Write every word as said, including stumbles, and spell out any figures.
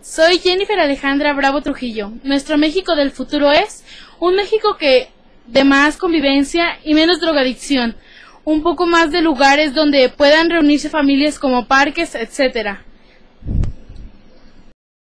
Soy Jennifer Alejandra Bravo Trujillo. Nuestro México del futuro es un México que de más convivencia y menos drogadicción, un poco más de lugares donde puedan reunirse familias como parques, etcétera.